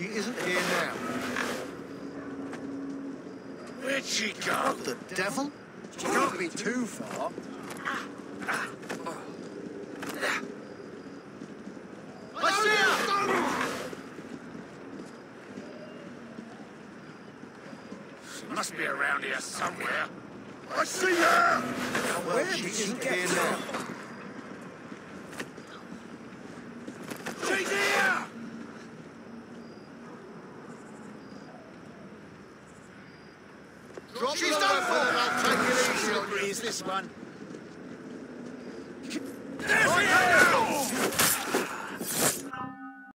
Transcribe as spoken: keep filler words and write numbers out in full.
She isn't here now. Where'd she go? What the devil? She can't be too far. I see her! She must be around here somewhere. I see her! Well, she isn't here now. She's here! Drop She's done for! I'll take it easy on you. Is this one? There's the